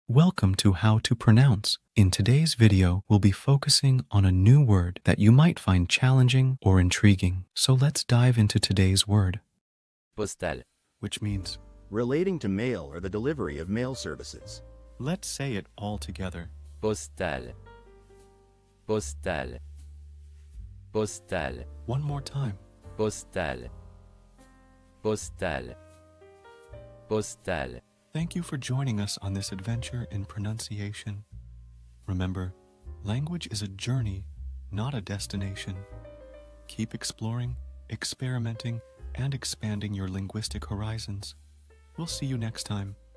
Welcome to How to Pronounce. In today's video, we'll be focusing on a new word that you might find challenging or intriguing. So let's dive into today's word. Postal. Which means, relating to mail or the delivery of mail services. let's say it all together. Postal. Postal. Postal. One more time. Postal. Postal. Postal. Thank you for joining us on this adventure in pronunciation. Remember, language is a journey, not a destination. Keep exploring, experimenting, and expanding your linguistic horizons. We'll see you next time.